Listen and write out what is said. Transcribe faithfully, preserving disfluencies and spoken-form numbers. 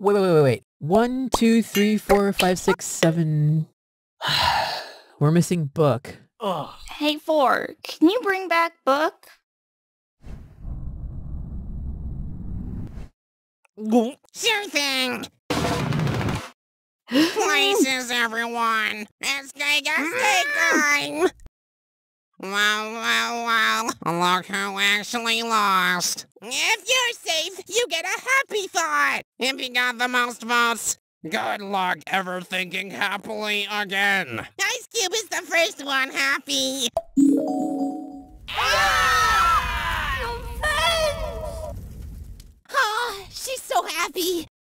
Wait, wait, wait, wait, wait. One, two, three, four, five, six, seven. We're missing book. Ugh. Hey, Four, can you bring back book? Sure thing. Places, everyone. It's Giga Steak Time. Well, well, well. Look who actually lost. If you're safe, you get a happy thought. If you got the most votes, good luck ever thinking happily again. Ice Cube is the first one happy. Ah! Oh, she's so happy.